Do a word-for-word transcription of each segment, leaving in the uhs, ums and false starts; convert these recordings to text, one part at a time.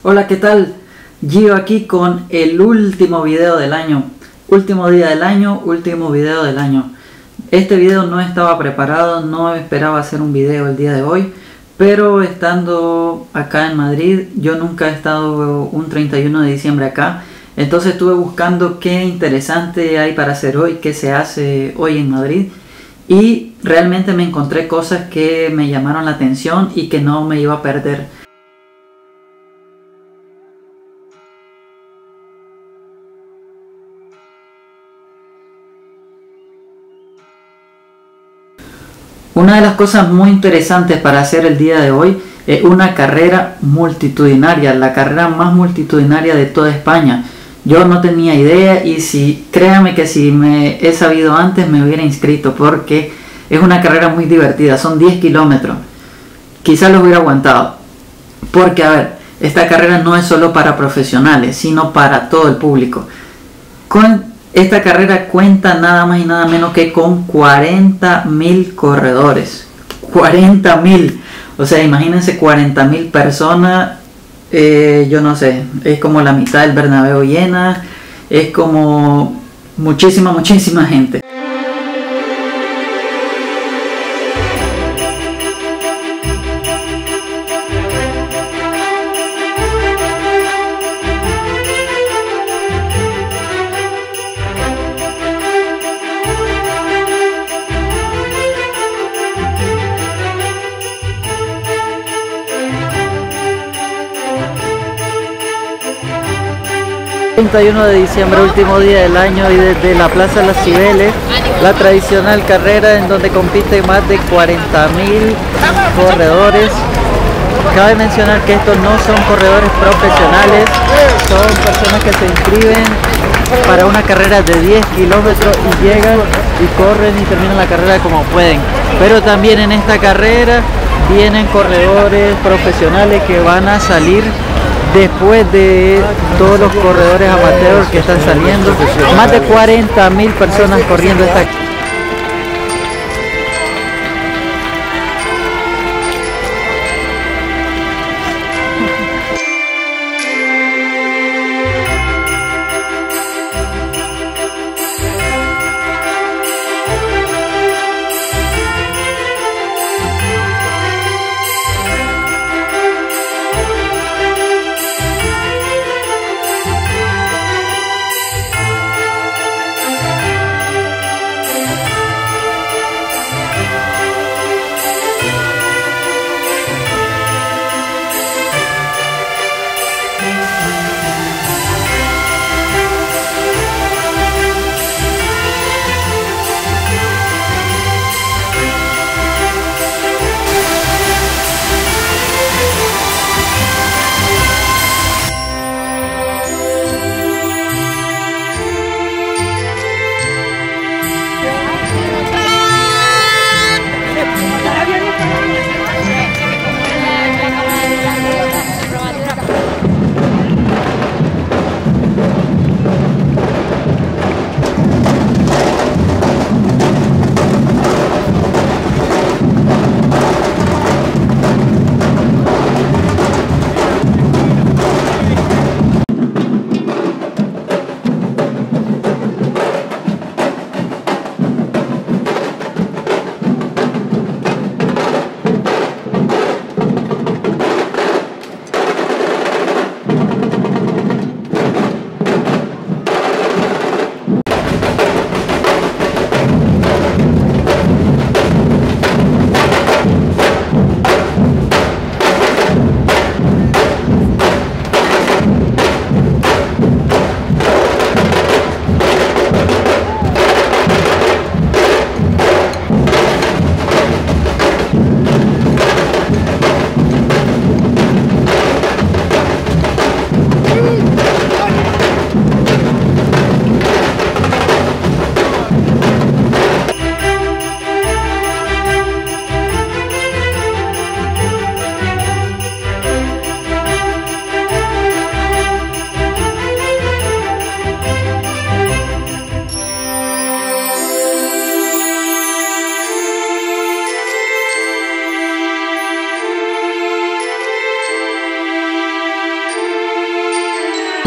Hola, ¿qué tal? Gio aquí con el último video del año. Último día del año, último video del año. Este video no estaba preparado, no esperaba hacer un video el día de hoy, pero estando acá en Madrid, yo nunca he estado un treinta y uno de diciembre acá, entonces estuve buscando qué interesante hay para hacer hoy, qué se hace hoy en Madrid, y realmente me encontré cosas que me llamaron la atención y que no me iba a perder. Una de las cosas muy interesantes para hacer el día de hoy es una carrera multitudinaria, la carrera más multitudinaria de toda España. Yo no tenía idea y si, créanme que si me he sabido antes me hubiera inscrito porque es una carrera muy divertida, son diez kilómetros. Quizás los hubiera aguantado porque, a ver, esta carrera no es solo para profesionales, sino para todo el público. Con Esta carrera cuenta nada más y nada menos que con cuarenta mil corredores. cuarenta mil. O sea, imagínense cuarenta mil personas. Eh, yo no sé, es como la mitad del Bernabéu llena. Es como muchísima, muchísima gente. treinta y uno de diciembre, último día del año, y desde la Plaza Las Cibeles, la tradicional carrera en donde compiten más de cuarenta mil corredores. Cabe mencionar que estos no son corredores profesionales, son personas que se inscriben para una carrera de diez kilómetros y llegan y corren y terminan la carrera como pueden. Pero también en esta carrera vienen corredores profesionales que van a salir después de todos los corredores amateurs que están saliendo. Más de cuarenta mil personas corriendo esta carrera.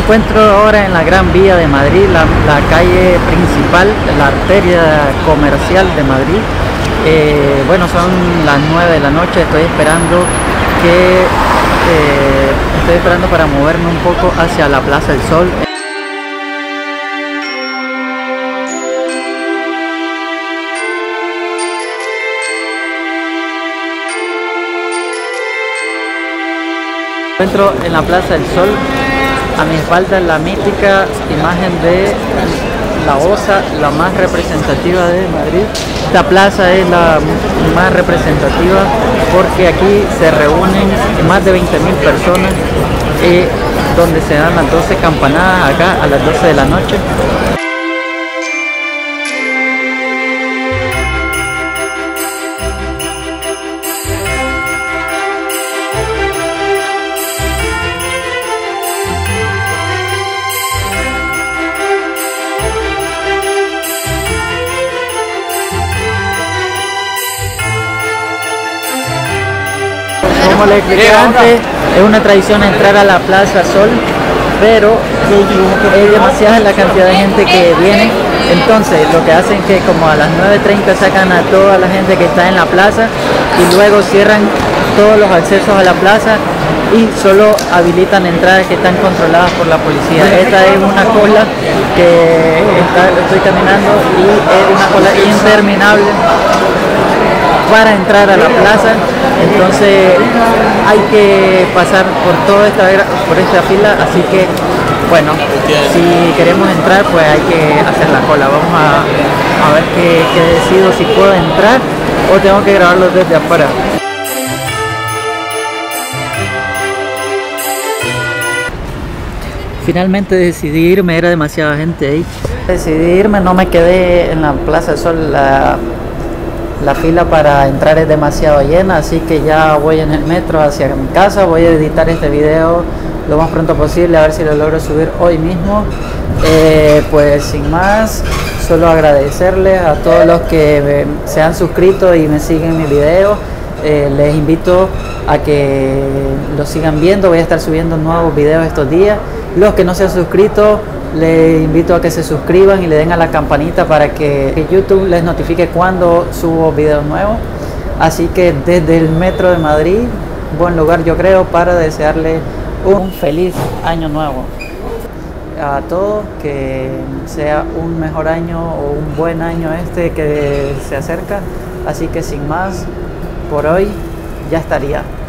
encuentro ahora en la Gran Vía de Madrid, la, la calle principal, la arteria comercial de Madrid. Eh, bueno, son las nueve de la noche, estoy esperando que eh, estoy esperando para moverme un poco hacia la Plaza del Sol. Me encuentro en la Plaza del Sol, a mi espalda la mítica imagen de la Osa, la más representativa de Madrid. Esta plaza es la más representativa porque aquí se reúnen más de veinte mil personas, eh, donde se dan las doce campanadas acá a las doce de la noche. Como les expliqué antes, es una tradición entrar a la Plaza Sol, pero es demasiada la cantidad de gente que viene. Entonces lo que hacen es que como a las nueve treinta sacan a toda la gente que está en la plaza y luego cierran todos los accesos a la plaza y solo habilitan entradas que están controladas por la policía. Esta es una cola que está, estoy caminando y es una cola interminable para entrar a la plaza. Entonces hay que pasar por toda esta por esta fila, así que bueno, si queremos entrar pues hay que hacer la cola. Vamos a, a ver qué, qué decido, si puedo entrar o tengo que grabarlo desde afuera. Finalmente decidí irme, era demasiada gente ahí. Decidí irme, no me quedé en la Plaza del Sol. La, La fila para entrar es demasiado llena, así que ya voy en el metro hacia mi casa. Voy a editar este video lo más pronto posible, a ver si lo logro subir hoy mismo. Eh, pues sin más, solo agradecerles a todos los que me, se han suscrito y me siguen mis videos. Eh, les invito a que lo sigan viendo, voy a estar subiendo nuevos videos estos días. Los que no se han suscrito, les invito a que se suscriban y le den a la campanita para que YouTube les notifique cuando subo videos nuevos. Así que desde el metro de Madrid, buen lugar yo creo para desearles un feliz año nuevo a todos, que sea un mejor año o un buen año este que se acerca. Así que sin más, por hoy ya estaría.